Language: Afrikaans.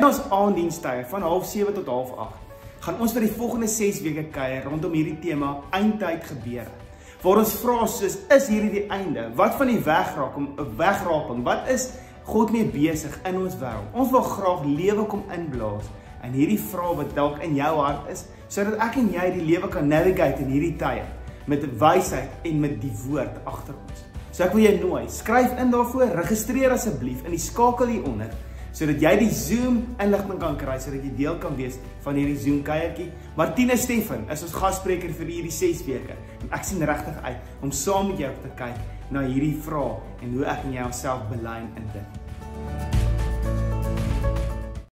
In ons aanddienstye van 7:30 tot 7:30 gaan ons vir die volgende 6 weke kuier rondom hierdie tema eindtyd gebeure. Waar ons vra soos, is hierdie die einde? Wat van die wegraping? Wat is God mee besig in ons wêreld? Ons wil graag lewe kom inblaas in hierdie vraag wat dalk in jou hart is, sodat ek en jy die lewe kan navigate in hierdie tye met wysheid en met die woord agter ons. So ek wil jou nooi, skryf in daarvoor, registreer asseblief in die skakel hieronder, sodat jy die Zoom inligting kan kry, sodat jy deel kan wees van hierdie Zoom kuiertjie. Martine Steffen is ons gasspreker vir hierdie 6 weke. En ek sien regtig uit om saam met jou te kyk na hierdie vraag en hoe ek en jy onsself belyn in dit.